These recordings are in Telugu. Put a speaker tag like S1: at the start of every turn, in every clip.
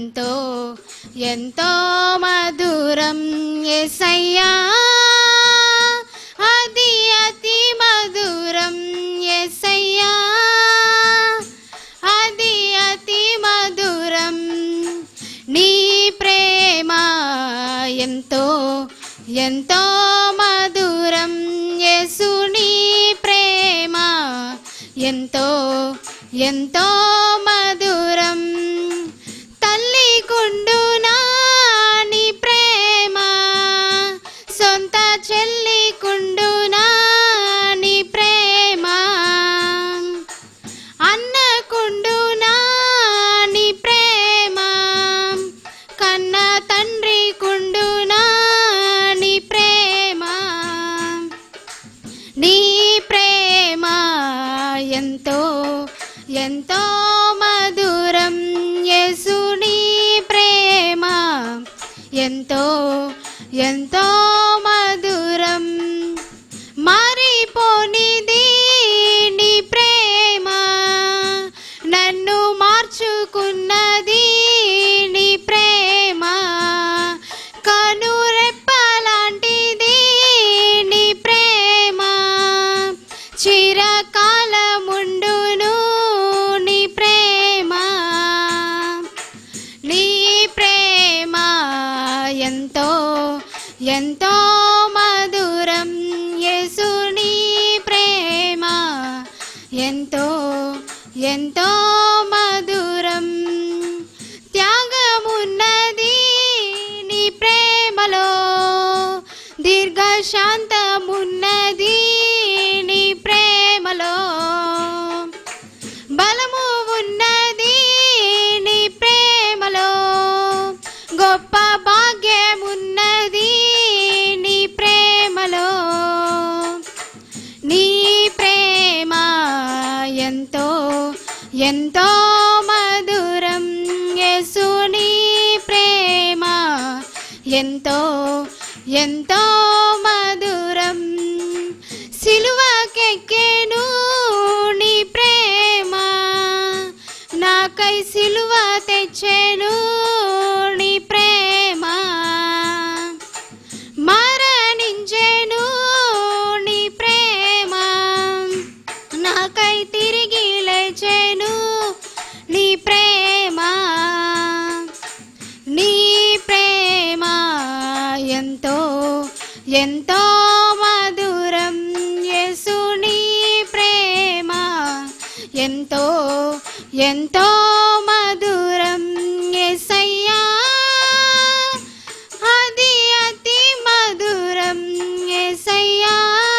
S1: ఎంతో ఎంతో మధురం యేసయ్యా, అది అతి మధురం యేసయ్యా, అది అతి మధురం. నీ ప్రేమ ఎంతో ఎంతో మధురం యేసు, నీ ప్రేమ ఎంతో ఎంతో మధురం. తల్లి కుండునా నీ ప్రేమ, సొంత చెల్లి కుండునా నీ ప్రేమ, అన్న కుండునా నీ ప్రేమ, కన్న తండ్రి కుండునా నీ ప్రేమ. నీ ప్రేమ ఎంతో ఎంతో మధురం యేసు, నీ ప్రేమ ఎంతో ఎంతో మధురం. మారిపోనిది నీ ప్రేమ, నన్ను మార్చుకున్నది నీ ప్రేమ, కనురెప్పలాంటిది నీ ప్రేమ, చిరకాలముండును నీ ప్రేమ. నీ ప్రేమ ఎంతో ఎంతో మధురం యేసు, నీ ప్రేమ ఎంతో ఎంతో మధురం. త్యాగమున్నది నీ ప్రేమలో, దీర్ఘశాంతమున్నది నీ ప్రేమలో, బలము ఉన్నది నీ ప్రేమలో, గొప్ప భాగ్యమున్నది నీ ప్రేమలో. నీ ప్రేమ ఎంతో ఎంతో మధురం యేసు, నీ ప్రేమ ఎంతో ఎంతో మధురం. సిలువకెక్కెను నీ ప్రేమ, నాకై సిలువ తెచ్చెను నీ ప్రేమ, మరణించెను నీ ప్రేమ, నాకై తిరిగి లేచెను నీ ప్రేమ. నీ ప్రేమ ఎంతో ఎంతో మధురం యేసు, నీ ప్రేమ ఎంతో ఎంతో మధురం యేసయ్యా, అది అతి మధురం యేసయ్యా,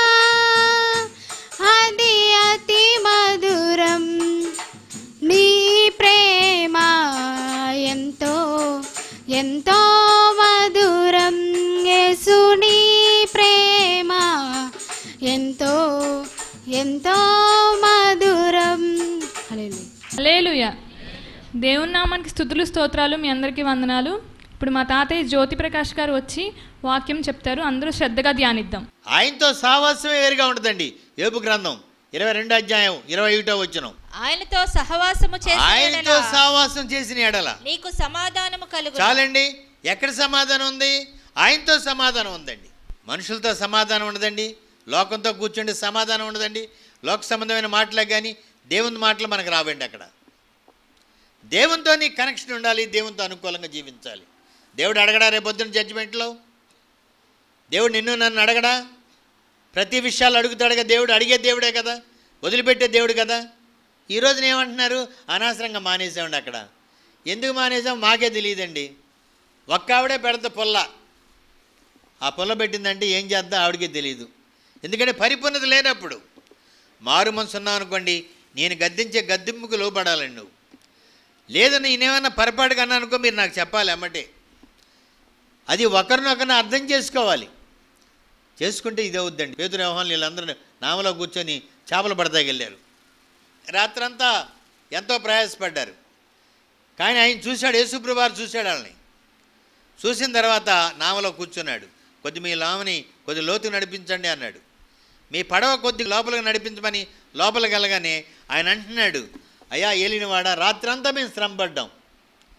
S1: అది అతి మధురం. నీ ప్రేమ ఎంతో ఎంతో మధురం యేసు, నీ ప్రేమ ఎంతో ఎంతో మధురం.
S2: హల్లెలూయా. దేవుని నామానికి స్తుతులు స్తోత్రాలు. మీ అందరికీ వందనాలు. ఇప్పుడు మా తాతయ్య జ్యోతి ప్రకాష్ గారు వచ్చి వాక్యం చెప్తారు. అందరూ శ్రద్ధగా ధ్యానిద్దాం.
S3: ఆయనతో సావాసమే వేరుగా ఉంటుందండి. యోబు గ్రంథం 22వ అధ్యాయం 21వ వచనం.
S4: ఆయనతో సహవాసము
S3: చేసిన ఎడల
S4: నీకు సమాధానము కలుగు.
S3: చాలండి. ఎక్కడ సమాధానం ఉంది? ఆయనతో సమాధానం ఉందండి. మనుషులతో సమాధానం ఉండదండి. లోకంతో కూర్చుంటే సమాధానం ఉండదండి. లోక సంబంధమైన మాటలే కానీ దేవుని మాటలు మనకు రావండి. అక్కడ దేవునితో నీ కనెక్షన్ ఉండాలి. దేవునితో అనుకూలంగా జీవించాలి. దేవుడు అడగడా రేపొద్దున జడ్జిమెంట్లో? దేవుడు నిన్ను నన్ను అడగడా? ప్రతి విషయాలు అడుగుతాడుగా. దేవుడు అడిగే దేవుడే కదా, వదిలిపెట్టే దేవుడు కదా. ఈరోజున ఏమంటున్నారు? అనవసరంగా మానేసామండి. అక్కడ ఎందుకు మానేసాం మాకే తెలియదండి. ఒక్క ఆవిడే పెడత పొల్ల, ఆ పొల్ల పెట్టిందంటే ఏం చేద్దాం ఆవిడకే తెలియదు. ఎందుకంటే పరిపూర్ణత లేనప్పుడు. మారు మనసు ఉన్నావు అనుకోండి, నేను గద్దించే గద్దింపుకు లోపడాలండి. నువ్వు లేదని నేనేమన్నా పొరపాటుగా అన్నా అనుకో, మీరు నాకు చెప్పాలి అమ్మటే. అది ఒకరినొకరిని అర్థం చేసుకోవాలి. చేసుకుంటే ఇది అవుద్దండి. పేతురు యోహాను వీళ్ళందరూ నామలో కూర్చొని చేపలు పడతాకి వెళ్ళారు. రాత్రంతా ఎంతో ప్రయాసపడ్డారు. కానీ ఆయన చూశాడు, యేసుప్రభువు వారు చూశాడు వాళ్ళని. చూసిన తర్వాత నామలో కూర్చున్నాడు. కొద్ది మీ లామని కొద్ది లోతుకు నడిపించండి అన్నాడు. మీ పడవ కొద్ది లోపలికి నడిపించమని లోపలికి వెళ్ళగానే ఆయన అంటున్నాడు, అయ్యా ఏలినవాడా, రాత్రంతా మేము శ్రమపడ్డాం,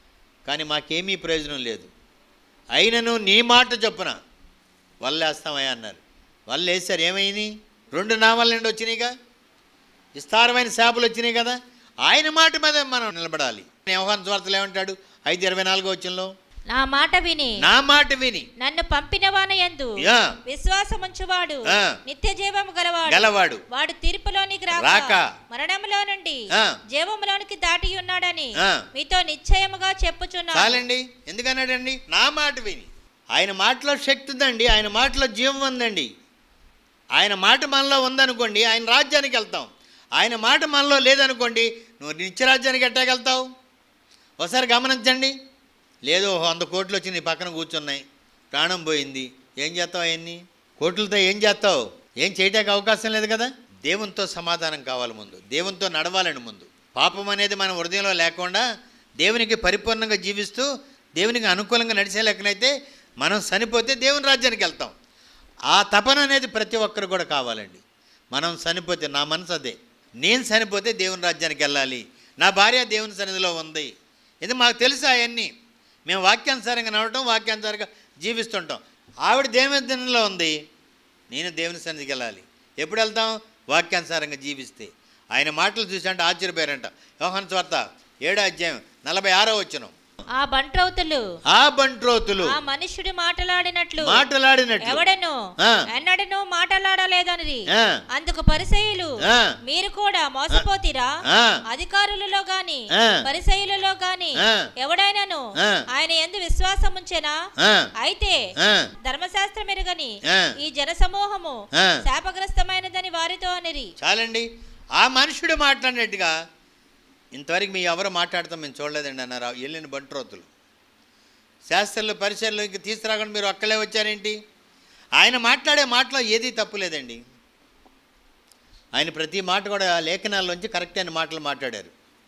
S3: కానీ మాకేమీ ప్రయోజనం లేదు. అయినను నీ మాట చొప్పున వల్లేస్తామయ్యా అన్నారు. వాళ్ళు వేశారు. ఏమైంది? 2 నామాల నుండి వచ్చినాయిగా, విస్తారమైన శాపలు వచ్చినాయి కదా. ఆయన మాట మీద మనం నిలబడాలి. యోహాను సువార్తలో ఏమంటాడు? 5:24 వచనంలో,
S4: నా మాట విని నన్ను పంపిన వాని యందు విశ్వాసముంచువాడు నిత్య జీవము గలవాడు వాడు తీర్పులోనికి రాక మరణములో నుండి జీవములోనికి దాటి ఉన్నాడని మీతో నిశ్చయముగా చెప్పుచున్నాను.
S3: చాలండి. ఎందుకన్నాడండి? నా మాట విని. ఆయన మాటలో శక్తి ఉందండి, ఆయన మాటలో జీవం ఉందండి. ఆయన మాట మనలో ఉందనుకోండి, ఆయన రాజ్యానికి వెళ్తాం. ఆయన మాట మనలో లేదనుకోండి, నువ్వు నిత్యరాజ్యానికి ఎట్టాగెళ్తావు? ఒకసారి గమనించండి. లేదు 100 కోట్లు వచ్చి నీ పక్కన కూర్చున్నాయి, ప్రాణం పోయింది, ఏం చేస్తావు? అవన్నీ కోట్లతో ఏం చేస్తావు? ఏం చేయడానికి అవకాశం లేదు కదా. దేవునితో సమాధానం కావాలి ముందు, దేవునితో నడవాలని ముందు. పాపం అనేది మన హృదయంలో లేకుండా దేవునికి పరిపూర్ణంగా జీవిస్తూ దేవునికి అనుకూలంగా నడిచే లెక్కనైతే మనం చనిపోతే దేవుని రాజ్యానికి వెళ్తాం. ఆ తపన అనేది ప్రతి ఒక్కరు కూడా కావాలండి. మనం చనిపోతే, నా మనసు అదే, నేను చనిపోతే దేవుని రాజ్యానికి వెళ్ళాలి, నా భార్య దేవుని సన్నిధిలో ఉంది. ఇది మాకు తెలుసు. అవన్నీ మేము వాక్యానుసారంగా నడవటం, వాక్యానుసారంగా జీవిస్తుంటాం. ఆవిడ దేవుని సన్నిధిలో ఉంది, నేను దేవుని సన్నిధికి వెళ్ళాలి. ఎప్పుడు వెళ్తాం? వాక్యానుసారంగా జీవిస్తే. ఆయన మాటలు చూసి అంటే ఆశ్చర్యపోయారంట. యోహాను సువార్త 7:46 వచనం,
S4: ఆ బంట్రోతులు
S3: ఆ
S4: మనుష్యుడు మాట్లాడినట్లు
S3: ఎవడను
S4: ఎన్నడను మాట్లాడలేదన్నది. అందుకు పరిసయ్యులు, మీరు కూడా మోసపోతీరా? అధికారులలో గాని పరిసయ్యులలో గాని ఎవడైనాను ఆయన యందు విశ్వాసం ఉంచెనా? అయితే ధర్మశాస్త్రం ఎరుగని ఈ జనసమూహము శాపగ్రస్తమైనదని వారితో అనిరి.
S3: చాలండి. ఆ మనుషుడు మాట్లాడినట్టుగా ఇంతవరకు మీ ఎవరు మాట్లాడతాం మేము చూడలేదండి అన్నారు వెళ్ళిన బంట్రోతులు. శాస్త్రులు పరిచయలు ఇంక తీసుకురాకుండా మీరు ఒక్కలే వచ్చారేంటి? ఆయన మాట్లాడే మాటలో ఏదీ తప్పు లేదండి. ఆయన ప్రతి మాట కూడా లేఖనాల్లోంచి కరెక్ట్ అయిన మాటలు మాట్లాడారు.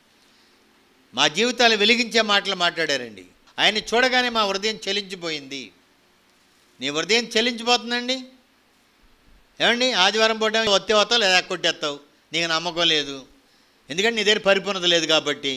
S3: మా జీవితాలు వెలిగించే మాటలు మాట్లాడారండి. ఆయన చూడగానే మా హృదయం చెలించిపోయింది. నీ హృదయం చెలించిపోతుందండి. ఏమండి? ఆదివారం పూట వస్తావు లేదా కొట్టేస్తావు, నీకు నమ్మకం లేదు, ఎందుకంటే నీ దగ్గర పరిపూర్ణత లేదు కాబట్టి.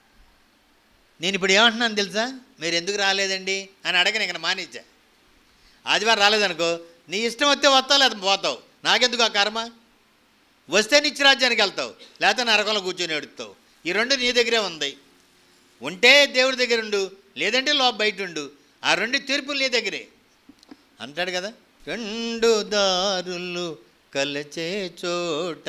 S3: నేను ఇప్పుడు ఏమంటున్నాను తెలుసా? మీరు ఎందుకు రాలేదండి అని అడగని ఇక్కడ మానేచ్చా. ఆదివారం రాలేదనుకో, నీ ఇష్టం వస్తే వస్తావు లేదా పోతావు, నాకెందుకు ఆ కర్మ? వస్తే నిత్యరాజ్యానికి వెళ్తావు, లేకపోతే నరకంలో కూర్చొని ఎడుతావు. ఈ 2 నీ దగ్గరే ఉంది. ఉంటే దేవుడి దగ్గర ఉండు, లేదంటే బయట ఉండు. ఆ 2 తీర్పులు నీ దగ్గరే అంటాడు కదా. 2 దారులు కలచే చోట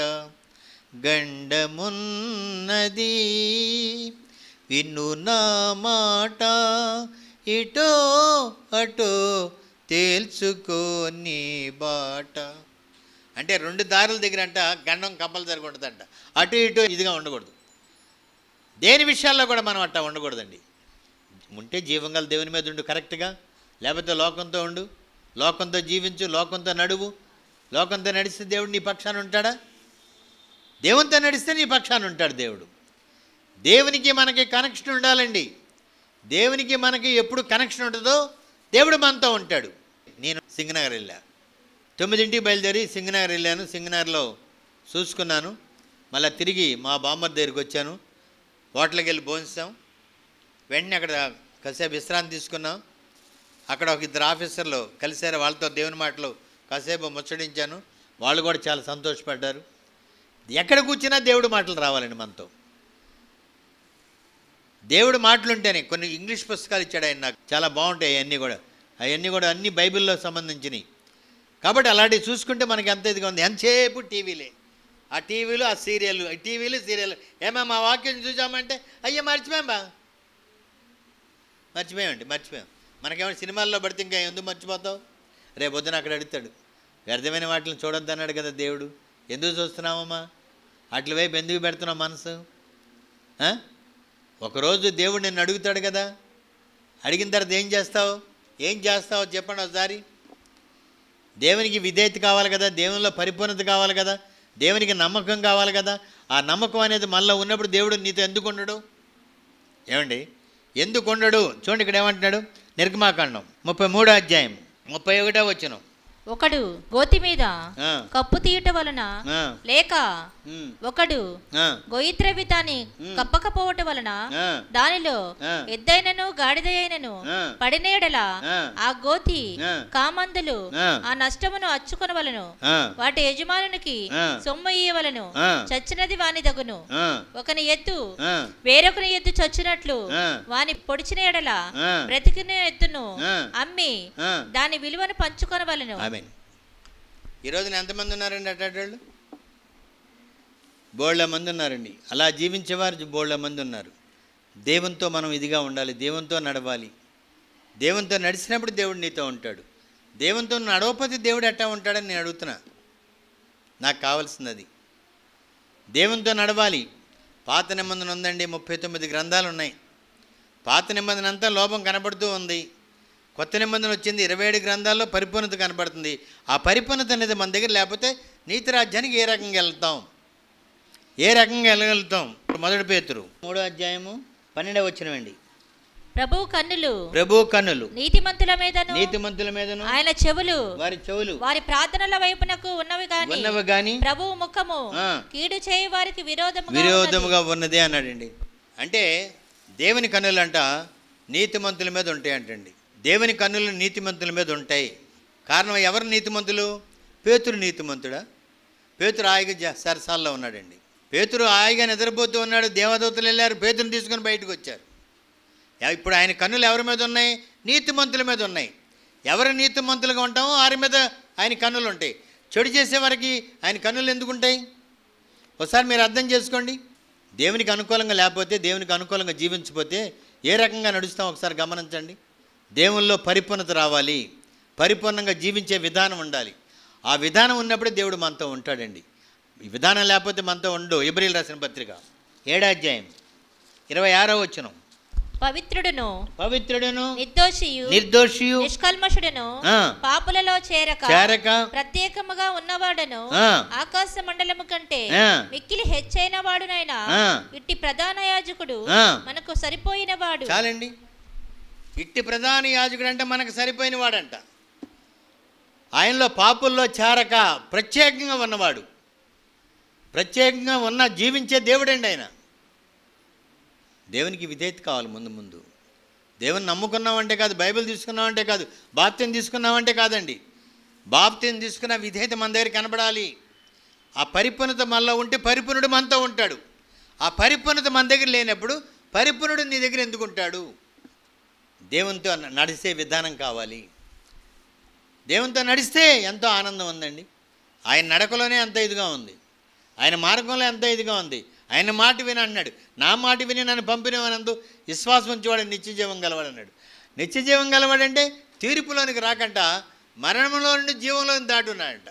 S3: గండమున్నది, విను నా మాట, ఇటో అటో తేల్చుకోని బాట. అంటే 2 దారుల దగ్గర అంట గండం కంపల్సరిగా ఉంటుందంట. అటు ఇటు ఇదిగా ఉండకూడదు. దేని విషయాల్లో కూడా మనం అట్టా ఉండకూడదండి. ఉంటే జీవంగల దేవుని మీద ఉండు కరెక్ట్గా, లేకపోతే లోకంతో ఉండు, లోకంతో జీవించు, లోకంతో నడువు. లోకంతో నడిస్తే దేవుడు నీ పక్షాన ఉంటాడా? దేవునితో నడిస్తే నీ పక్షాన ఉంటాడు దేవుడు. దేవునికి మనకి కనెక్షన్ ఉండాలండి. దేవునికి మనకి ఎప్పుడు కనెక్షన్ ఉంటుందో దేవుడు మనతో ఉంటాడు. నేను సింగనగర్ వెళ్ళా, 9ంటికి బయలుదేరి సింగనగర్ వెళ్ళాను. సింగనగర్లో చూసుకున్నాను. మళ్ళీ తిరిగి మా బామ్మర్ దగ్గరికి వచ్చాను. హోటల్కి వెళ్ళి భోంచాం. వెంటనే అక్కడ కాసేపు విశ్రాంతి తీసుకున్నాం. అక్కడ ఒక 2 ఆఫీసర్లు కలిసారు. వాళ్ళతో దేవుని మాటలు కాసేపు ముచ్చడించాను. వాళ్ళు కూడా చాలా సంతోషపడ్డారు. ఎక్కడ కూర్చున్నా దేవుడు మాటలు రావాలండి మనతో. దేవుడు మాటలు ఉంటేనే. కొన్ని ఇంగ్లీష్ పుస్తకాలు ఇచ్చాడు ఆయన నాకు, చాలా బాగుంటాయి. అవన్నీ కూడా అన్ని బైబిల్లో సంబంధించినవి. కాబట్టి అలాంటివి చూసుకుంటే మనకి ఎంత ఇదిగా ఉంది. ఎంతసేపు టీవీలే, ఆ టీవీలు ఆ సీరియల్, టీవీలు సీరియల్. ఏమో మా వాక్యం చూసామంటే అయ్యో మర్చిపోయాం. మనకేమైనా సినిమాల్లో పడితే ఇంకా ఎందుకు మర్చిపోతావు? రేపు పొద్దున అక్కడ అడుగుతాడు, వ్యర్థమైన వాటిని చూడొద్దు అన్నాడు కదా దేవుడు, ఎందుకు చూస్తున్నామమ్మా? అట్ల వైపు ఎందుకు పెడుతున్నావు మనసు? ఒకరోజు దేవుడు నిన్ను అడుగుతాడు కదా. అడిగిన తర్వాత ఏం చేస్తావు చెప్పండి ఒకసారి. దేవునికి విధేయత కావాలి కదా, దేవునిలో పరిపూర్ణత కావాలి కదా, దేవునికి నమ్మకం కావాలి కదా. ఆ నమ్మకం అనేది మనలో ఉన్నప్పుడు దేవుడు నీతో ఎందుకు ఉండడు? ఏమండి, ఎందుకు ఉండడు? చూడండి ఇక్కడ ఏమంటున్నాడు. నిర్గమాకాండం 33వ అధ్యాయం 31వ వచనం.
S4: ఒకడు గోతి మీద కప్పు తీయుట వలన లేక ఒకడు గొయ్యి త్రవ్వితాన్ని కప్పకపోవటం వలన దానిలో ఎద్దైనను గాడిద అయినను పడిన యెడల ఆ గోతి కామందులు ఆ నష్టమును అచ్చుకొనవలెను, వాటి యజమానునికి సొమ్ము ఇయ్యవలెను, చచ్చినది వాని దగును. ఒకని ఎద్దు వేరొకని ఎద్దు చచ్చినట్లు వాని పొడిచిన యెడల బ్రతికిన ఎద్దును అమ్మి దాని విలువను పంచుకొనవలెను.
S3: ఈ రోజున ఎంతమంది ఉన్నారండి అట్టాళ్ళు? బోళ్ళ మంది ఉన్నారండి. అలా జీవించేవారు బోళ్ళ మంది ఉన్నారు. దేవునితో మనం ఇదిగా ఉండాలి, దేవునితో నడవాలి. దేవునితో నడిచినప్పుడు దేవుడు నీతో ఉంటాడు. దేవునితో నడవకపోతే దేవుడు ఎట్టా ఉంటాడని నేను అడుగుతున్నా. నాకు కావాల్సింది అది. దేవునితో నడవాలి. పాత నిబంధన ఉందండి, 39 గ్రంథాలు ఉన్నాయి. పాత నిబంధన అంతా లోపం కనబడుతూ ఉంది. కొత్త నిబంధన వచ్చింది, 27 గ్రంథాల్లో పరిపూర్ణత కనబడుతుంది. ఆ పరిపూర్ణత అనేది మన దగ్గర లేకపోతే నీతి రాజ్యానికి ఏ రకంగా వెళ్తాం, ఏ రకంగా వెళ్ళగలుగుతాం? ఇప్పుడు 1 పేతురు 3వ అధ్యాయము 12వ వచనమండి.
S4: ప్రభువు కన్నులు నీతిమంతుల మీదను ఆయన చెవులు వారి ప్రార్థనల వైపునకు ఉన్నవి గాని ప్రభువు ముఖము కీడు చేయి వారికి విరోధముగా
S3: ఉన్నదే అన్నాడండి. అంటే దేవుని కన్నులు అంట నీతిమంతుల మీద ఉంటాయి అంటండి. దేవుని కన్నులు నీతిమంతుల మీద ఉంటాయి. కారణం ఎవరు నీతిమంతులు? పేతురు నీతిమంతుడా? పేతురు హాయిగా సరసాల్లో ఉన్నాడండి. పేతురు హాయిగా నిద్రపోతూ ఉన్నాడు. దేవదూతలు వెళ్ళారు, పేతురుని తీసుకొని బయటకు వచ్చారు. ఇప్పుడు ఆయన కన్నులు ఎవరి మీద ఉన్నాయి? నీతిమంతుల మీద ఉన్నాయి. ఎవరు నీతిమంతులుగా ఉంటామో వారి మీద ఆయన కన్నులు ఉంటాయి. చెడు చేసేవారికి ఆయన కన్నులు ఎందుకు ఉంటాయి? ఒకసారి మీరు అర్థం చేసుకోండి. దేవునికి అనుకూలంగా లేకపోతే, దేవునికి అనుకూలంగా జీవించకపోతే ఏ రకంగా నడుస్తాం ఒకసారి గమనించండి. దేవుల్లో పరిపూర్ణత రావాలి, పరిపూర్ణంగా జీవించే విధానం ఉండాలి. ఆ విధానం ఉన్నప్పుడే దేవుడు మనతో ఉంటాడండి. ఈ విధానం లేకపోతే మనతో ఉండు. హెబ్రీయులకు రాసిన పత్రిక 7వ అధ్యాయం 26వ వచనం.
S4: పవిత్రుడును నిర్దోషియు నిష్కల్మషుడును పాపులలో చేరక ప్రత్యేకముగా ఉన్నవాడును ఆకాశ మండలము కంటే మిక్కిలి హెచ్చైన వాడునైనా ఇట్టి ప్రధాన యాజకుడు మనకు సరిపోయిన వాడు.
S3: చాలండి. ఇట్టి ప్రధాన యాజకుడు అంటే మనకు సరిపోయిన వాడంట. ఆయనలో పాపుల్లో చేరక ప్రత్యేకంగా ఉన్నవాడు, ప్రత్యేకంగా ఉన్న జీవించే దేవుడండి ఆయన. దేవునికి విధేయత కావాలి. ముందు దేవుని నమ్ముకున్నామంటే కాదు, బైబిల్ తీసుకున్నామంటే కాదు, బాప్తిని తీసుకున్నామంటే కాదండి. బాప్తిని తీసుకున్న విధేయత మన దగ్గర కనబడాలి. ఆ పరిపూర్ణత మనలో ఉంటే పరిపూర్ణుడు మనతో ఉంటాడు. ఆ పరిపూర్ణత మన దగ్గర లేనప్పుడు పరిపూర్ణుడు నీ దగ్గర ఎందుకు ఉంటాడు? దేవునితో నడిచే విధానం కావాలి. దేవునితో నడిస్తే ఎంతో ఆనందం ఉందండి. ఆయన నడకలోనే అంత ఇదిగా ఉంది, ఆయన మార్గంలో ఎంత ఇదిగా ఉంది. ఆయన మాట విని అన్నాడు, నా మాట విని నన్ను పంపినవనందు విశ్వాసం ఉంచేవాడు నిత్యజీవం గలవాడు అన్నాడు. నిత్యజీవం గలవాడంటే తీర్పులోనికి రాకంట మరణంలో నుండి జీవంలోని దాటున్నాడంట.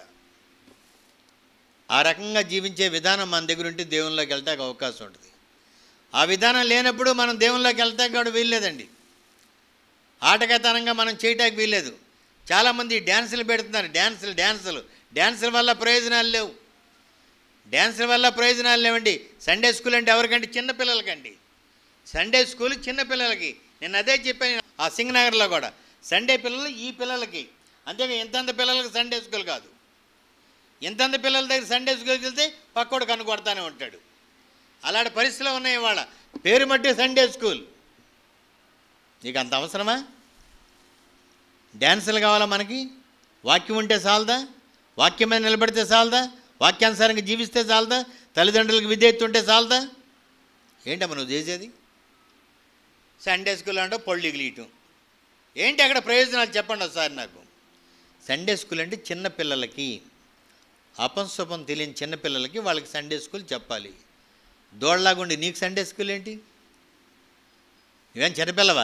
S3: ఆ రకంగా జీవించే విధానం మన దగ్గర ఉంటే దేవునిలోకి వెళ్తాక అవకాశం ఉంటుంది. ఆ విధానం లేనప్పుడు మనం దేవునిలోకి వెళ్తాక కూడా వీల్లేదండి. ఆటకతనంగా మనం చేయటానికి వీల్లేదు. చాలామంది డ్యాన్సులు పెడుతున్నారు. డ్యాన్సుల వల్ల ప్రయోజనాలు లేవు. డ్యాన్సుల వల్ల ప్రయోజనాలు లేవండి. సండే స్కూల్ అంటే ఎవరికంటే? చిన్నపిల్లలకండి. సండే స్కూల్ చిన్నపిల్లలకి. నేను అదే చెప్పాను ఆ సింగనగర్లో కూడా. సండే పిల్లలు ఈ పిల్లలకి, అంతేగా ఇంతంత పిల్లలకి సండే స్కూల్ కాదు. ఇంతంత పిల్లల దగ్గర సండే స్కూల్కి వెళ్తే పక్కోడు కన్ను కొడతానే ఉంటాడు. అలాంటి పరిస్థితులు ఉన్నాయి ఇవాళ. పేరు మట్టి సండే స్కూల్. నీకు అంత అవసరమా? డ్యాన్సులు కావాలా మనకి? వాక్యం ఉంటే చాలదా? వాక్యం మీద నిలబడితే చాలదా? వాక్యానుసారంగా జీవిస్తే చాలదా? తల్లిదండ్రులకు విధేయత ఉంటే చాలదా? ఏంటమ్మా నువ్వు చేసేది? సండే స్కూల్ అంటే పొళ్ళు గీయటం ఏంటి? అక్కడ ప్రయోజనాలు చెప్పండి ఒకసారి నాకు. సండే స్కూల్ అంటే చిన్నపిల్లలకి, అపంశుభం తెలియని చిన్నపిల్లలకి వాళ్ళకి సండే స్కూల్ చెప్పాలి. దోళ్ళలాగుండి నీకు సండే స్కూల్ ఏంటి? ఇవేం చిన్నపిల్లవా?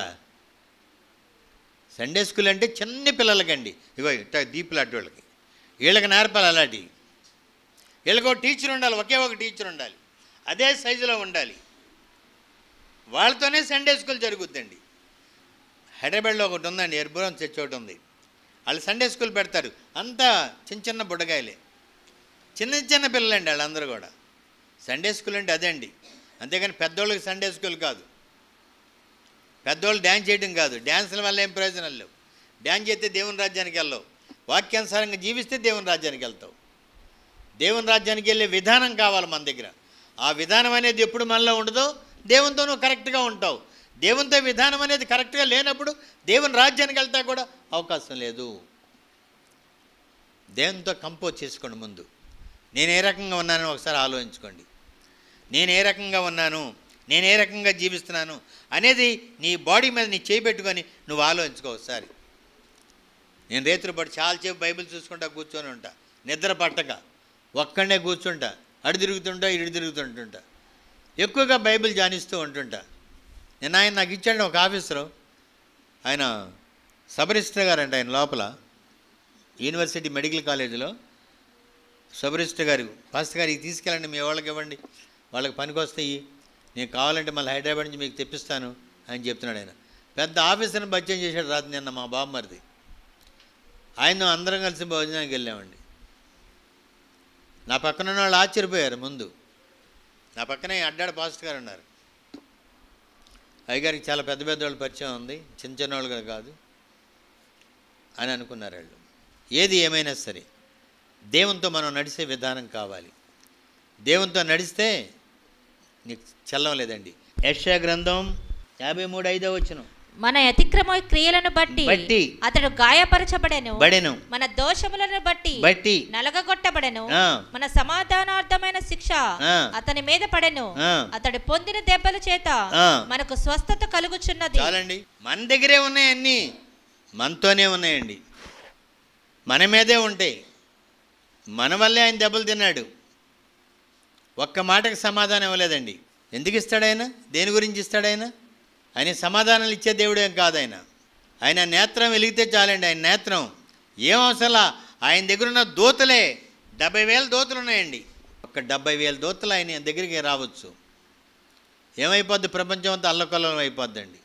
S3: సండే స్కూల్ అంటే చిన్న పిల్లలకండి. ఇగో దీపులాంటి వాళ్ళకి, వీళ్ళకి నేర్పాలి. అలాంటి వీళ్ళకి ఒక టీచర్ ఉండాలి, ఒకే ఒక టీచర్ ఉండాలి, అదే సైజులో ఉండాలి. వాళ్ళతోనే సండే స్కూల్ జరుగుద్దండి. హైదరాబాద్లో ఒకటి ఉందండి, ఎర్బురం చర్చ్ ఒకటి ఉంది. వాళ్ళు సండే స్కూల్ పెడతారు. అంతా చిన్న బుడ్డగాయలే, చిన్న పిల్లలండి వాళ్ళందరూ కూడా. సండే స్కూల్ అంటే అదే అండి. అంతేగాని పెద్దోళ్ళకి సండే స్కూల్ కాదు. పెద్దోళ్ళు డ్యాన్స్ చేయడం కాదు. డ్యాన్సుల వల్ల ఏం ప్రయోజనాలు లేవు. డ్యాన్స్ చేస్తే దేవుని రాజ్యానికి వెళ్ళవు. వాక్యానుసారంగా జీవిస్తే దేవుని రాజ్యానికి వెళ్తావు. దేవుని రాజ్యానికి వెళ్ళే విధానం కావాలి మన దగ్గర. ఆ విధానం అనేది ఎప్పుడు మనలో ఉండదో దేవునితో నువ్వు కరెక్ట్గా ఉంటావు. దేవునితో విధానం అనేది కరెక్ట్గా లేనప్పుడు దేవుని రాజ్యానికి వెళ్తా కూడా అవకాశం లేదు. దేవునితో కంపోజ్ చేసుకోండి. ముందు నేను ఏ రకంగా ఉన్నానో ఒకసారి ఆలోచించుకోండి. నేను ఏ రకంగా ఉన్నాను, నేను ఏ రకంగా జీవిస్తున్నాను అనేది నీ బాడీ మీద నీ చేయి పెట్టుకొని నువ్వు ఆలోచించుకో ఒకసారి. నేను రేతులు పడి చాలాసేపు బైబిల్ చూసుకుంటా కూర్చొని ఉంటా, నిద్ర పట్టక ఒక్కడనే కూర్చుంటా, అడు తిరుగుతుంటా ఇటు తిరుగుతుంటుంటా, ఎక్కువగా బైబిల్ ధ్యానిస్తూ ఉంటుంటా. నేను ఆయన నాకు ఇచ్చాడు ఒక ఆఫీసరు, ఆయన సబ్ రిజిస్టర్ గారు అంటే ఆయన లోపల యూనివర్సిటీ మెడికల్ కాలేజీలో సబ్ రిజిస్టర్ గారు, పాస్టర్ గారు ఇది తీసుకెళ్ళండి, మీ వాళ్ళకి ఇవ్వండి, వాళ్ళకి పనికి వస్తాయి, నేను కావాలంటే మళ్ళీ హైదరాబాద్ నుంచి మీకు తెప్పిస్తాను అని చెప్తున్నాడు. ఆయన పెద్ద ఆఫీసర్ని పరిచయం చేశాడు రాత్రి నిన్న మా బామ్మరిది. ఆయన అందరం కలిసి భోజనానికి వెళ్ళామండి. నా పక్కన ఉన్న వాళ్ళు ఆశ్చర్యపోయారు. ముందు నా పక్కనే అడ్డాడు పాస్టర్ గారు ఉన్నారు. అయ్యగారికి చాలా పెద్ద పెద్ద వాళ్ళు పరిచయం ఉంది, చిన్న చిన్న వాళ్ళు కాదు అని అనుకున్నారు వాళ్ళు. ఏది ఏమైనా సరే దేవునితో మనం నడిచే విధానం కావాలి. దేవునితో నడిస్తే నీకు చల్లం లేదండి. యెషయా గ్రంథం 53:5
S4: మన అతిక్రమ క్రియలను బట్టి అతడు గాయపరచబడెను, మన దోషములను బట్టి నలగగొట్టబడెను, మన సమాధానార్థమైన శిక్ష అతని మీద పడెను, అతడు పొందిన దెబ్బల చేత మనకు స్వస్థత కలుగుచున్నది.
S3: చాలండి, మన దగ్గరే ఉన్నాయన్నీ, మనతోనే ఉన్నాయండి, మన మీదే ఉంటాయి. మన వల్లే ఆయన దెబ్బలు తిన్నాడు. ఒక్క మాటకు సమాధానం ఇవ్వలేదండి. ఎందుకు ఇస్తాడు ఆయన? దేని గురించి ఇస్తాడు ఆయన? ఆయన సమాధానాలు ఇచ్చే దేవుడేం కాదు ఆయన. ఆయన నేత్రం వెలిగితే చాలండి. ఆయన నేత్రం ఏం అవసరంలా. ఆయన దగ్గర ఉన్న దూతలే 70,000 దూతలు ఉన్నాయండి. ఒక 70,000 దూతలు ఆయన దగ్గరికి రావచ్చు. ఏమైపోద్ది? ప్రపంచం అంతా అల్లకల్లం అయిపోద్దండి.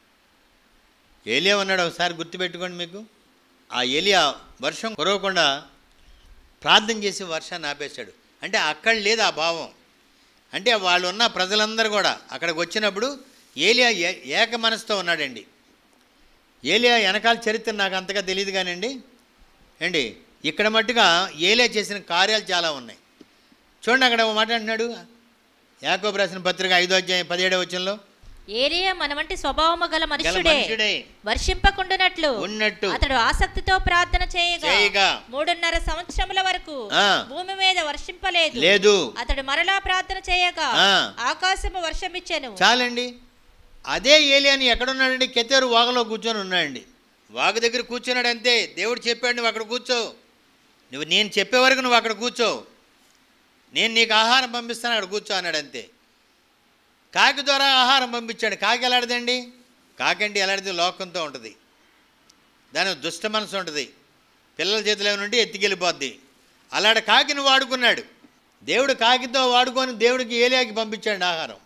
S3: ఏలియా ఉన్నాడు, ఒకసారి గుర్తుపెట్టుకోండి. మీకు ఆ ఏలియా వర్షం కురవకుండా ప్రార్థన చేసి వర్షాన్ని ఆపేశాడు. అంటే అక్కడ లేదు ఆ భావం. అంటే వాళ్ళు ఉన్న ప్రజలందరూ కూడా అక్కడికి వచ్చినప్పుడు ఏలియా ఏక మనసుతో ఉన్నాడండి. ఏలియా వెనకాల చరిత్ర నాకు అంతగా తెలియదు కానివ్వండి అండి, ఇక్కడ మట్టుగా ఏలియా చేసిన కార్యాలు చాలా ఉన్నాయి. చూడండి, అక్కడ ఒక మాట అంటున్నాడు, యాకోబు రాసిన పత్రిక 5:17
S4: ఏలియా మన వంటి స్వభావము గల మనుష్యుడే, వర్షింపకుండునట్లు అతడు ఆసక్తితో ప్రార్థన చేయగా 3.5 సంవత్సరముల వరకు భూమి మీద వర్షింపలేదు. అతడు మరలా ప్రార్థన చేయగా ఆకాశము వర్షమిచ్చెను.
S3: చాలండి. అదే ఏలియాని ఎక్కడున్నాడండి? కెతేరు వాగులో కూర్చొని ఉన్నాడండి. వాగు దగ్గర కూర్చున్నాడు అంతే. దేవుడు చెప్పాడు, నువ్వు అక్కడ కూర్చో, నేను చెప్పే వరకు నువ్వు అక్కడ కూర్చో, నేను నీకు ఆహారం పంపిస్తాను, అక్కడ కూర్చో అన్నాడు అంతే. కాకి ద్వారా ఆహారం పంపించాడు. కాకి ఎలాంటిదండి? కాకండి ఎలాంటిది? లోకంతో ఉంటుంది, దాని దుష్ట మనసు ఉంటుంది, పిల్లల చేతిలో నుండి ఎత్తికెళ్ళిపోద్ది. అలాంటి కాకిని వాడుకున్నాడు దేవుడు. కాకితో వాడుకొని దేవుడికి ఏలియాకి పంపించాడు ఆహారం.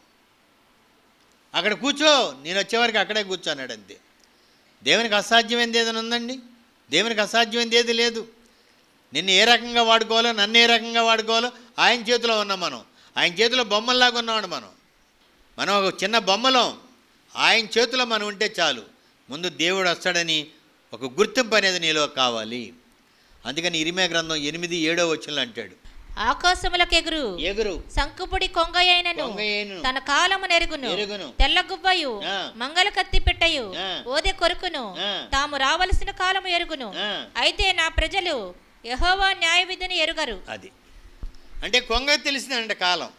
S3: అక్కడ కూర్చో, నేను వచ్చేవరకు అక్కడే కూర్చో అన్నాడు అంతే. దేవునికి అసాధ్యమైనది ఏదైనా ఉందండి? దేవునికి అసాధ్యమైనది ఏది లేదు. నిన్ను ఏ రకంగా వాడుకోవాలో, నన్ను ఏ రకంగా వాడుకోవాలో ఆయన చేతిలో ఉన్నాం మనం. ఆయన చేతిలో బొమ్మల్లాగా ఉన్నాడు మనం. మనం ఒక చిన్న బొమ్మలో, ఆయన చేతిలో మనం ఉంటే చాలు. ముందు దేవుడు వస్తాడని ఒక గుర్తింపు అనేది నీలో కావాలి. అందుకని ఇరిమియా గ్రంథం 8:7 అంటాడు,
S4: ఆకాశములకు ఎగురు సంకుపుడి కొంగయైనను తన కాలము నెరుగును, తెల్లగువ్వయు మంగళ కత్తి పెట్టయు ఓదె కొరుకును, తాము రావలసిన కాలము ఎరుగును, అయితే నా ప్రజలు యెహోవా న్యాయ విధిని ఎరుగరు. అది
S3: అంటే కొంగ తెలిసిందంటే కాలం.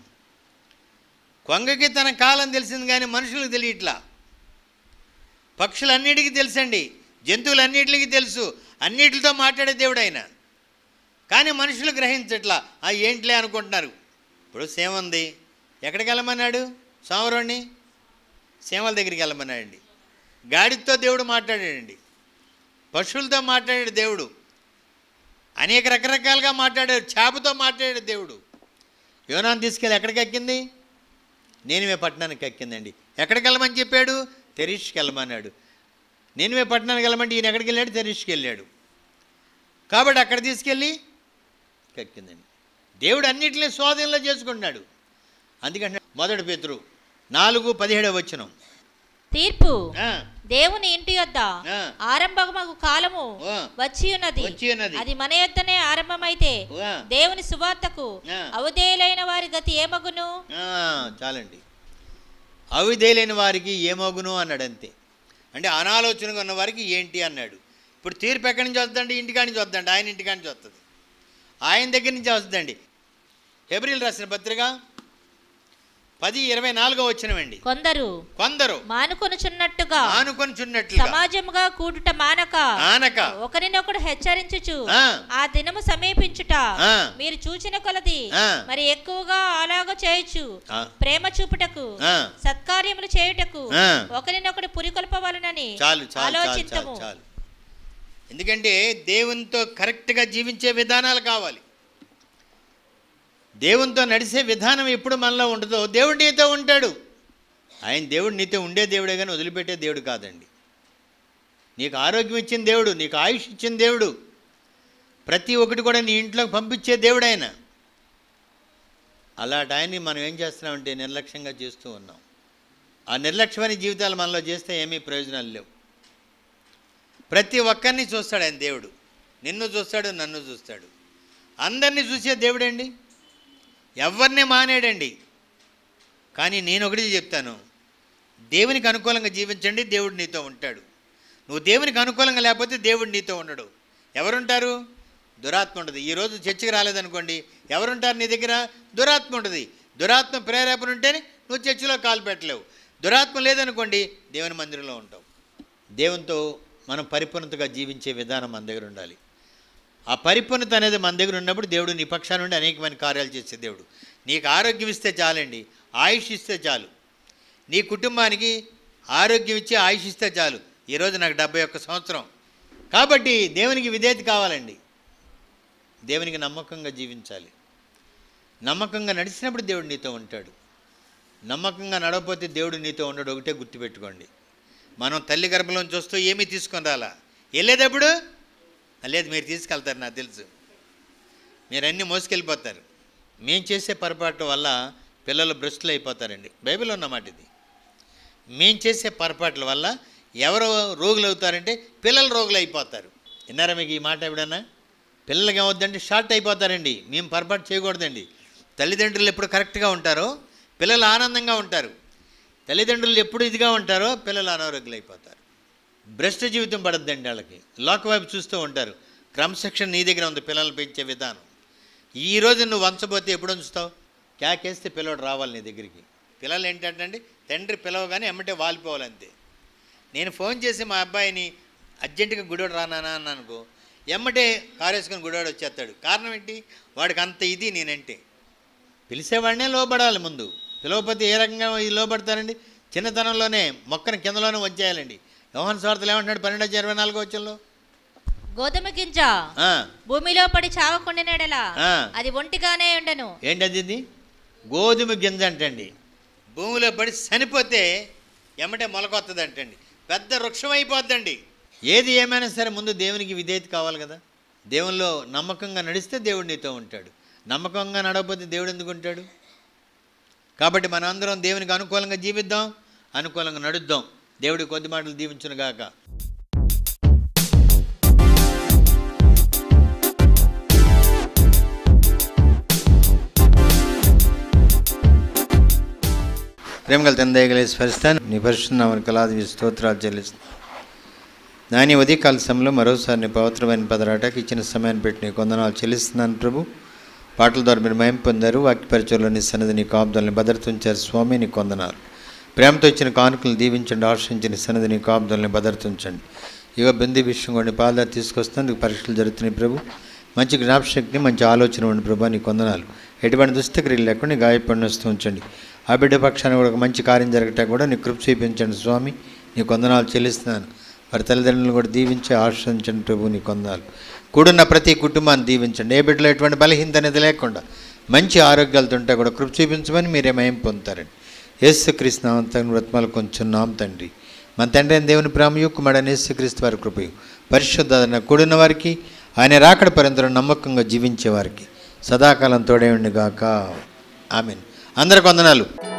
S3: కొంగకి తన కాలం తెలిసింది కానీ మనుషులకు తెలియట్లా. పక్షులన్నిటికీ తెలుసండి, జంతువులన్నిటికీ తెలుసు, అన్నిటితో మాట్లాడే దేవుడు ఆయన. కానీ మనుషులు గ్రహించట్లా. ఏంట్లే అనుకుంటున్నారు. ఇప్పుడు సేమ ఉంది, ఎక్కడికి వెళ్ళమన్నాడు? సోమవారాన్ని సేమల దగ్గరికి వెళ్ళమన్నాడండి. గాడితో దేవుడు మాట్లాడాడండి, పశువులతో మాట్లాడాడు దేవుడు, అనేక రకరకాలుగా మాట్లాడాడు, చేపతో మాట్లాడాడు దేవుడు. యోనాను తీసుకెళ్ళి ఎక్కడికి ఎక్కింది? నేనివే పట్టణానికి ఎక్కిందండి. ఎక్కడికి వెళ్ళమని చెప్పాడు? తెరీష్కి వెళ్ళమన్నాడు. నేనివే పట్టణానికి వెళ్ళమంటే ఈయన ఎక్కడికి వెళ్ళాడు? తెరీష్కి వెళ్ళాడు. కాబట్టి అక్కడ తీసుకెళ్ళి ఎక్కిందండి. దేవుడు అన్నింటినీ స్వాధీనంలో చేసుకుంటున్నాడు. అందుకంటే 1 పేతురు 4:17
S4: తీర్పు దేవుని ఇంటి యొద్ద ఆరంభమగు కాలము వచ్చి ఉన్నది. అది మన యొద్దనే ఆరంభమైతే దేవుని సువార్తకు అవిధేయులైన వారి గతి ఏమగును?
S3: చాలండి, అవిధేయులైన వారికి ఏమగును అన్నాడు. అంతే. అంటే అనాలోచనగా ఉన్న వారికి ఏంటి అన్నాడు. ఇప్పుడు తీర్పు ఎక్కడి నుంచి వస్తుందండి? ఇంటికాడి నుంచి వద్దండి. ఆయన ఇంటికాడి నుంచి వస్తుంది, ఆయన దగ్గర నుంచి వస్తుందండి. హెబ్రీయులు రాసిన పత్రిక 10:24 వచనమండి. కొందరు
S4: మానుకొనుచున్నట్టుగా సమాజముగా కూడుట మానక ఒకరినొకడు హెచ్చరించుచు ఆ దినము సమీపించుట మీరు చూచిన కొలది మరి ఎక్కువగా అలాగ చేయొచ్చు. ప్రేమ చూపుటకు సత్కార్యములు చేయుటకు ఒకరినొకడు పురికొల్పవలనని ఆలోచించము.
S3: ఎందుకంటే దేవునితో కరెక్ట్గా జీవించే విధానాలు కావాలి. దేవునితో నడిచే విధానం ఎప్పుడు మనలో ఉండదో దేవుడు నీతో ఉంటాడు. ఆయన దేవుడు నీతో ఉండే దేవుడే కానీ వదిలిపెట్టే దేవుడు కాదండి. నీకు ఆరోగ్యం ఇచ్చిన దేవుడు, నీకు ఆయుష్ ఇచ్చిన దేవుడు, ప్రతి ఒక్కటి కూడా నీ ఇంట్లోకి పంపించే దేవుడు ఆయన. అలాంటి ఆయన్ని మనం ఏం చేస్తున్నామంటే నిర్లక్ష్యంగా చేస్తూ ఉన్నాం. ఆ నిర్లక్ష్యమైన జీవితాలు మనలో చేస్తే ఏమీ ప్రయోజనాలు లేవు. ప్రతి ఒక్కరిని చూస్తాడు ఆయన దేవుడు. నిన్ను చూస్తాడు, నన్ను చూస్తాడు, అందరినీ చూసే దేవుడండి. ఎవరిని మానేడండి. కానీ నేను ఒకటి చెప్తాను, దేవునికి అనుకూలంగా జీవించండి, దేవుడు నీతో ఉంటాడు. నువ్వు దేవునికి అనుకూలంగా లేకపోతే దేవుడు నీతో ఉండడు. ఎవరుంటారు? దురాత్మ ఉంటుంది. ఈరోజు చర్చికి రాలేదనుకోండి, ఎవరుంటారు నీ దగ్గర? దురాత్మ ఉంటుంది. దురాత్మ ప్రేరేపణ ఉంటేనే నువ్వు చర్చిలో కాలు పెట్టలేవు. దురాత్మ లేదనుకోండి, దేవుని మందిరంలో ఉంటావు. దేవునితో మనం పరిపూర్ణతగా జీవించే విధానం మన దగ్గర ఉండాలి. ఆ పరిపూర్ణత అనేది మన దగ్గర ఉన్నప్పుడు దేవుడు నీ పక్షాన నుండి అనేకమైన కార్యాలు చేసే దేవుడు. నీకు ఆరోగ్యం ఇస్తే చాలండి, ఆయుష్ ఇస్తే చాలు. నీ కుటుంబానికి ఆరోగ్యం ఇచ్చి ఆయుష్ ఇస్తే చాలు. ఈరోజు నాకు 71 సంవత్సరం. కాబట్టి దేవునికి విధేయత కావాలండి. దేవునికి నమ్మకంగా జీవించాలి. నమ్మకంగా నడిచినప్పుడు దేవుడు నీతో ఉంటాడు. నమ్మకంగా నడవకపోతే దేవుడు నీతో ఉండడు. ఒకటే గుర్తుపెట్టుకోండి. మనం తల్లి గర్భంలోంచి వస్తూ ఏమీ తీసుకొని రాలా. వెళ్ళేటప్పుడు లేదు, మీరు తీసుకెళ్తారు, నాకు తెలుసు, మీరు అన్నీ మోసుకెళ్ళిపోతారు. మేము చేసే పొరపాటు వల్ల పిల్లలు భ్రష్టులు అయిపోతారండి. బైబిల్లో ఉన్నమాట ఇది. మేము చేసే పొరపాట్ల వల్ల ఎవరు రోగులు అవుతారంటే పిల్లలు రోగులు అయిపోతారు. విన్నారా మీకు ఈ మాట ఎప్పుడన్నా? పిల్లలకి ఏమవుద్దంటే షార్ట్ అయిపోతారండి. మేము పొరపాటు చేయకూడదండి. తల్లిదండ్రులు ఎప్పుడు కరెక్ట్గా ఉంటారో పిల్లలు ఆనందంగా ఉంటారు. తల్లిదండ్రులు ఎప్పుడు ఇదిగా ఉంటారో పిల్లలు అనారోగ్యులు అయిపోతారు. భ్రష్ట జీవితం పడద్దండి వాళ్ళకి. లోక వైపు చూస్తూ ఉంటారు. క్రమశిక్షణ నీ దగ్గర ఉంది, పిల్లలు పెంచే విధానం. ఈరోజు నువ్వు వంచబోతే ఎప్పుడు ఉంచుతావు? క్యాకేస్తే పిల్లడు రావాలి నీ దగ్గరికి. పిల్లలు ఏంటంటే తండ్రి పిలవగానే ఎమ్మటే వాలిపోవాలంతే. నేను ఫోన్ చేసి మా అబ్బాయిని అర్జెంటుగా గుడివాడు రానా అన్నానుకో, ఎమ్మటే కారేసుకొని గుడివాడు వచ్చేస్తాడు. కారణం ఏంటి? వాడికి అంత ఇది నేనంటే. పిలిచేవాడినే లోబడాలి ముందు. పిలవకపోతే ఏ రకంగా లోబడతారండి? చిన్నతనంలోనే మొక్కను కిందలోనే వచ్చేయాలండి. యోహాను సువార్తలో ఏమంటున్నాడు? 12:24 వచనంలో,
S4: గోధుమ గింజ భూమిలో పడి చావకుండినడలా అది ఒంటిగానే ఉండను.
S3: ఏంటది? గోధుమ గింజ అంటండి. భూమిలో పడి చనిపోతే ఎమ్మటే మొలకొత్తది అంటండి. పెద్ద వృక్షం అయిపోద్దండి. ఏది ఏమైనా సరే ముందు దేవునికి విధేయత కావాలి కదా. దేవునిలో నమ్మకంగా నడిస్తే దేవుడు నీతో ఉంటాడు. నమ్మకంగా నడవకపోతే దేవుడు ఎందుకు ఉంటాడు? కాబట్టి మనందరం దేవునికి అనుకూలంగా జీవిద్దాం, అనుకూలంగా నడుద్దాం. దేవుడి కొద్ది మాటలు దీవించునుగాక. ప్రేమగల తందయ్య స్పరిస్తాను. నీ పరిశుద్ధ నామమునకు కలాది స్తోత్రాలు చెల్లిస్తాను. నాని ఉదయకాల సమయంలో మరోసారి నీ పవిత్రమైన పదరాటకు ఇచ్చిన సమయాన్ని పెట్టి నీకు వందనాలు చెల్లిస్తున్నాను ప్రభు. పాటల ద్వారా మీరు మహిమ పొందారు. వాక్యపరిచయంలో నీ సన్నిధి నీ కాపుదలని భద్రతుంచారు స్వామి, నీకు వందనాలు. ప్రేమతో ఇచ్చిన కానుకలు దీవించండి, ఆశ్రయించిన సన్నిధి నీ కాపుదలని భద్రతుంచండి. ఇక బింది విషయం కూడా నీ పాదాలు తీసుకొస్తాను. నీకు పరీక్షలు జరుగుతున్నాయి ప్రభు. మంచి జ్ఞాపశక్తిని, మంచి ఆలోచన ఉండి ప్రభు, నీకు వందనాలు. ఎటువంటి దుస్తక్రియలు లేకుండా నీ గాయపడిన వస్తూ ఉంచండి. ఆ బిడ్డ పక్షాన్ని కూడా ఒక మంచి కార్యం జరగటం కూడా నీ కృప చూపించండి స్వామి, నీకు వందనాలు చెల్లిస్తున్నాను. వారి తల్లిదండ్రులను కూడా దీవించి ఆశ్రయించండి ప్రభు, నీకు వందనాలు. కూడున్న ప్రతి కుటుంబాన్ని దీవించండి. ఏ బిడ్డలో ఎటువంటి బలహీనత అనేది లేకుండా మంచి ఆరోగ్యాలతో ఉంటే కూడా కృప చూపించమని మీరే మహిమ పొందుతారండి. యేసుక్రీస్తు నామమున బ్రతిమాలు కొంచెం తండ్రి. మన తండ్రి అయిన దేవుని ప్రేమయు కుమారుడైన యేసుక్రీస్తు వారి కృపయు పరిశుద్ధ కూడిన వారికి, ఆయన రాకడ పర్యంతం నమ్మకంగా జీవించే వారికి సదాకాలం తోడే ఉండుగాక. ఆమేన్. అందరికి వందనాలు.